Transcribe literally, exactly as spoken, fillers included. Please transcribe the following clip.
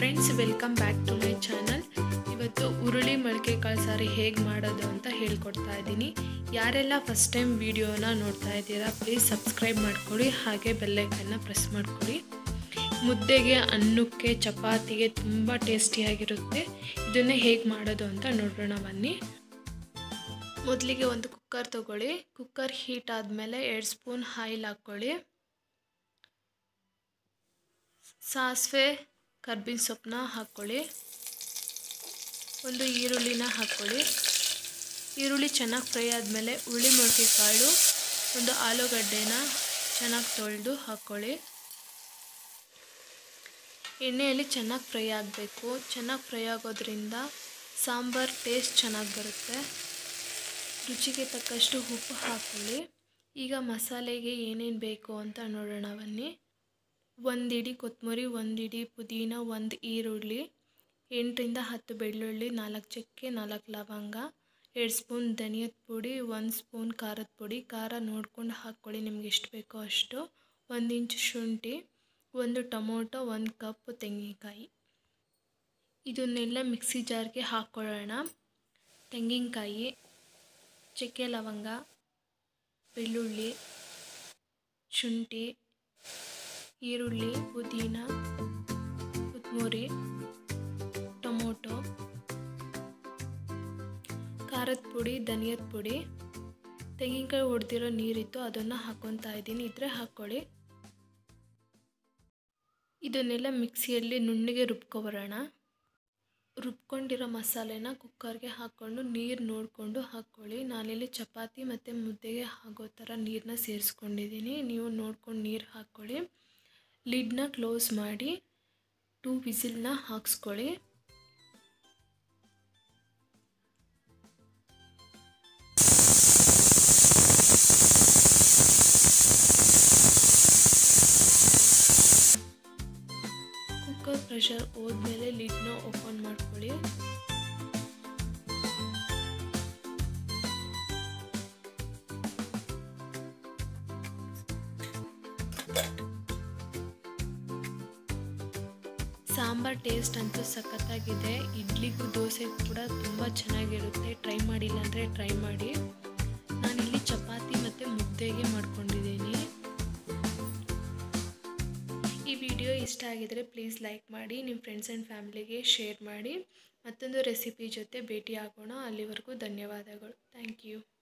Friends, welcome back to my channel. ಇವತ್ತು ಉರುಳಿ ಮೊಳಕೆ ಕಾಳು ಸಾರು ಹೇಗೆ ಮಾಡೋದು ಅಂತ ಹೇಳ್ಕೊಡ್ತಾ ಇದ್ದೀನಿ. ಯಾರೆಲ್ಲ ಫಸ್ಟ್ ಟೈಮ್ ವಿಡಿಯೋನ ನೋಡ್ತಾ ಇದ್ದೀರಾ, ಪ್ಲೀಸ್ ಸಬ್ಸ್ಕ್ರೈಬ್ ಮಾಡ್ಕೊಳ್ಳಿ, ಹಾಗೆ ಬೆಲ್ಲೈಕನ್ನ ಪ್ರೆಸ್ ಮಾಡ್ಕೊಳ್ಳಿ. ಮುದ್ದೆಗೆ, ಅನ್ನಕ್ಕೆ, ಚಪಾತಿಗೆ ತುಂಬ ಟೇಸ್ಟಿಯಾಗಿರುತ್ತೆ. ಇದನ್ನೇ ಹೇಗೆ ಮಾಡೋದು ಅಂತ ನೋಡೋಣ ಬನ್ನಿ. ಮೊದಲಿಗೆ ಒಂದು ಕುಕ್ಕರ್ ತೊಗೊಳ್ಳಿ. ಕುಕ್ಕರ್ ಹೀಟ್ ಆದಮೇಲೆ ಎರಡು ಸ್ಪೂನ್ ಆಯಿಲ್ ಹಾಕ್ಕೊಳ್ಳಿ. ಸಾಸಿವೆ, ಕರ್ಬೇವಿನ ಸೊಪ್ಪನ್ನ ಹಾಕ್ಕೊಳ್ಳಿ. ಒಂದು ಈರುಳ್ಳಿನ ಹಾಕ್ಕೊಳ್ಳಿ. ಈರುಳ್ಳಿ ಚೆನ್ನಾಗಿ ಫ್ರೈ ಆದಮೇಲೆ ಉರುಳಿ ಮೊಳಕೆ ಕಾಳು, ಒಂದು ಆಲೂಗಡ್ಡೆನ ಚೆನ್ನಾಗಿ ತೊಳೆದು ಹಾಕ್ಕೊಳ್ಳಿ. ಎಣ್ಣೆಯಲ್ಲಿ ಚೆನ್ನಾಗಿ ಫ್ರೈ ಆಗಬೇಕು. ಚೆನ್ನಾಗಿ ಫ್ರೈ ಆಗೋದ್ರಿಂದ ಸಾಂಬಾರು ಟೇಸ್ಟ್ ಚೆನ್ನಾಗಿ ಬರುತ್ತೆ. ರುಚಿಗೆ ತಕ್ಕಷ್ಟು ಉಪ್ಪು ಹಾಕ್ಕೊಳ್ಳಿ. ಈಗ ಮಸಾಲೆಗೆ ಏನೇನು ಬೇಕು ಅಂತ ನೋಡೋಣ ಬನ್ನಿ. ಒಂದು ಇಡಿ ಕೊತ್ತಂಬರಿ, ಒಂದು ಇಡಿ ಪುದೀನ, ಒಂದು ಈರುಳ್ಳಿ, ಎಂಟರಿಂದ ಹತ್ತು ಬೆಳ್ಳುಳ್ಳಿ, ನಾಲ್ಕು ಚಕ್ಕೆ, ನಾಲ್ಕು ಲವಂಗ, ಎರಡು ಸ್ಪೂನ್ ಧನಿಯದ ಪುಡಿ, ಒಂದು ಸ್ಪೂನ್ ಖಾರದ ಪುಡಿ. ಖಾರ ನೋಡ್ಕೊಂಡು ಹಾಕ್ಕೊಳ್ಳಿ, ನಿಮ್ಗೆ ಎಷ್ಟು ಬೇಕೋ ಅಷ್ಟು. ಒಂದು ಇಂಚು ಶುಂಠಿ, ಒಂದು ಟೊಮೊಟೊ, ಒಂದು ಕಪ್ ತೆಂಗಿನಕಾಯಿ. ಇದನ್ನೆಲ್ಲ ಮಿಕ್ಸಿ ಜಾರ್ಗೆ ಹಾಕ್ಕೊಳ್ಳೋಣ. ತೆಂಗಿನಕಾಯಿ, ಚಕ್ಕೆ, ಲವಂಗ, ಬೆಳ್ಳುಳ್ಳಿ, ಶುಂಠಿ, ಈರುಳ್ಳಿ, ಪುದೀನ, ಕೊತ್ತಂಬರಿ, ಟೊಮೊಟೊ, ಖಾರದ ಪುಡಿ, ಧನಿಯದ ಪುಡಿ, ತೆಂಗಿನಕಾಯಿ ಹೊಡೆದಿರೋ ನೀರಿತ್ತು ಅದನ್ನು ಹಾಕ್ಕೊತಾ ಇದ್ದೀನಿ, ಇದ್ರೆ ಹಾಕ್ಕೊಳ್ಳಿ. ಇದನ್ನೆಲ್ಲ ಮಿಕ್ಸಿಯಲ್ಲಿ ನುಣ್ಣಗೆ ರುಬ್ಕೊಬರೋಣ. ರುಬ್ಕೊಂಡಿರೋ ಮಸಾಲೆನ ಕುಕ್ಕರ್ಗೆ ಹಾಕ್ಕೊಂಡು ನೀರು ನೋಡಿಕೊಂಡು ಹಾಕ್ಕೊಳ್ಳಿ. ನಾನಿಲ್ಲಿ ಚಪಾತಿ ಮತ್ತು ಮುದ್ದೆಗೆ ಆಗೋ ಥರ ನೀರನ್ನ ಸೇರಿಸ್ಕೊಂಡಿದ್ದೀನಿ. ನೀವು ನೋಡ್ಕೊಂಡು ನೀರು ಹಾಕ್ಕೊಳ್ಳಿ. ಲಿಡ್ನ ಕ್ಲೋಸ್ ಮಾಡಿ ಟೂ ವಿಸಿಲ್ನ ಹಾಕ್ಸ್ಕೊಳ್ಳಿ. ಕುಕ್ಕರ್ ಪ್ರೆಷರ್ ಹೋದ್ಮೇಲೆ ಲಿಡ್ನ ಓಪನ್ ಮಾಡ್ಕೊಳ್ಳಿ. ಸಾಂಬಾರ್ ಟೇಸ್ಟ್ ಅಂತೂ ಸಖತ್ತಾಗಿದೆ. ಇಡ್ಲಿಗೂ ದೋಸೆಗೂ ಕೂಡ ತುಂಬ ಚೆನ್ನಾಗಿರುತ್ತೆ. ಟ್ರೈ ಮಾಡಿಲ್ಲ ಅಂದರೆ ಟ್ರೈ ಮಾಡಿ. ನಾನಿಲ್ಲಿ ಚಪಾತಿ ಮತ್ತು ಮುದ್ದೆಗೆ ಮಾಡ್ಕೊಂಡಿದ್ದೀನಿ. ಈ ವಿಡಿಯೋ ಇಷ್ಟ ಆಗಿದರೆ ಪ್ಲೀಸ್ ಲೈಕ್ ಮಾಡಿ, ನಿಮ್ಮ ಫ್ರೆಂಡ್ಸ್ ಆ್ಯಂಡ್ ಫ್ಯಾಮಿಲಿಗೆ ಶೇರ್ ಮಾಡಿ. ಮತ್ತೊಂದು ರೆಸಿಪಿ ಜೊತೆ ಭೇಟಿ ಆಗೋಣ. ಅಲ್ಲಿವರೆಗೂ ಧನ್ಯವಾದಗಳು. Thank you.